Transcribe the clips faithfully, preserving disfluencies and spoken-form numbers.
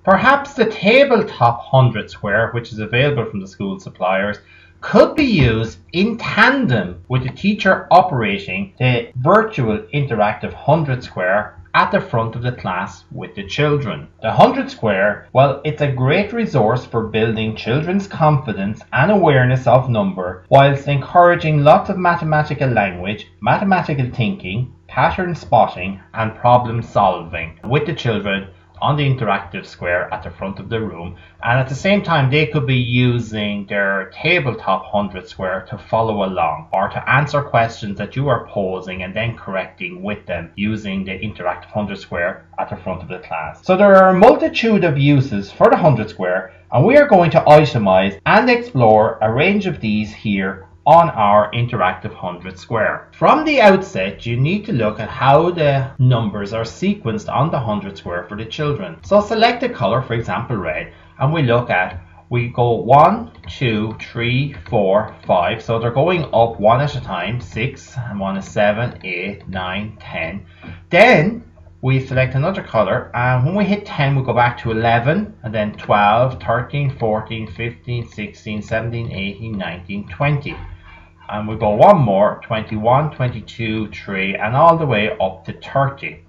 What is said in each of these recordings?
Perhaps the tabletop one hundred square, which is available from the school suppliers, could be used in tandem with the teacher operating the virtual interactive one hundred square at the front of the class with the children. The one hundred square, well, it's a great resource for building children's confidence and awareness of number, whilst encouraging lots of mathematical language, mathematical thinking, pattern spotting and problem solving with the children on the interactive square at the front of the room. And at the same time, they could be using their tabletop one hundred square to follow along or to answer questions that you are posing and then correcting with them using the interactive one hundred square at the front of the class. So there are a multitude of uses for the one hundred square, and we are going to itemize and explore a range of these here on our interactive one hundred square. From the outset, you need to look at how the numbers are sequenced on the one hundred square for the children. So select a color, for example red, and we look at, we go one, two, three, four, five. So they're going up one at a time, six, and one is seven, eight, nine, ten. Then we select another color, and when we hit ten, we go back to eleven, and then twelve, thirteen, fourteen, fifteen, sixteen, seventeen, eighteen, nineteen, twenty. And we go one more, twenty-one, twenty-two, three, and all the way up to thirty.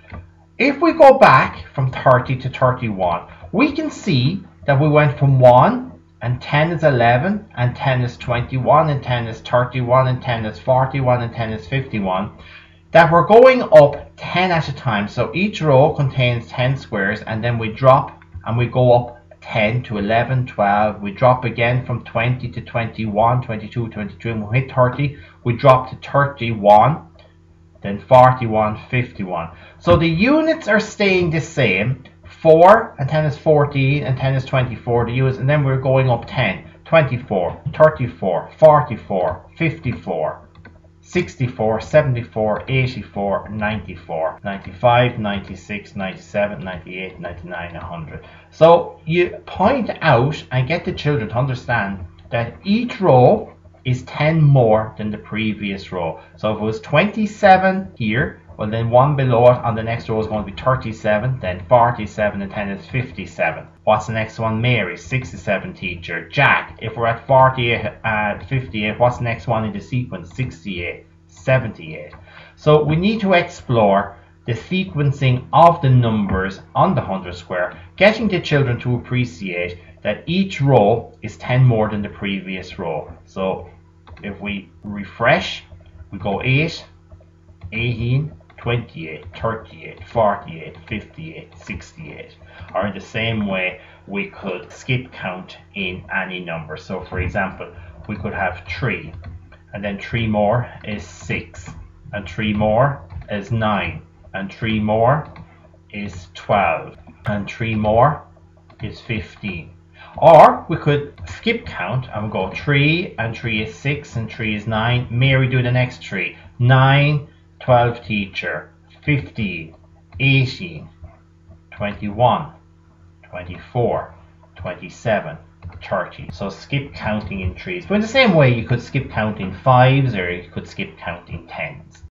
If we go back from thirty to thirty-one, we can see that we went from one, and ten is eleven, and ten is twenty-one, and ten is thirty-one, and ten is forty-one, and ten is fifty-one. That we're going up ten at a time. So each row contains ten squares, and then we drop and we go up ten to eleven, twelve. We drop again from twenty to twenty-one, twenty-two, twenty-three, and we hit thirty. We drop to thirty-one, then forty-one, fifty-one. So the units are staying the same. four and ten is fourteen, and ten is twenty-four, the units, and then we're going up ten, twenty-four, thirty-four, forty-four, fifty-four, sixty-four, seventy-four, eighty-four, ninety-four, ninety-five, ninety-six, ninety-seven, ninety-eight, ninety-nine, one hundred. So you point out and get the children to understand that each row is ten more than the previous row. So if it was twenty-seven here, well then one below it on the next row is going to be thirty-seven, then forty-seven, and ten is fifty-seven. What's the next one? Mary, sixty-seven, teacher. Jack, if we're at forty-eight and fifty-eight, what's the next one in the sequence? sixty-eight, seventy-eight. So we need to explore the sequencing of the numbers on the one hundred square, getting the children to appreciate that each row is ten more than the previous row. So if we refresh, we go eight, eighteen, twenty-eight, thirty-eight, forty-eight, fifty-eight, sixty-eight. Or in the same way, we could skip count in any number. So for example, we could have three, and then three more is six, and three more is nine, and three more is twelve, and three more is fifteen. Or we could skip count and go three, and three is six, and three is nine. Mary, do the next three. nine, twelve, teacher. fifteen, eighteen, twenty-one, twenty-four, twenty-seven, thirty. So skip counting in threes. But in the same way, you could skip counting fives, or you could skip counting tens.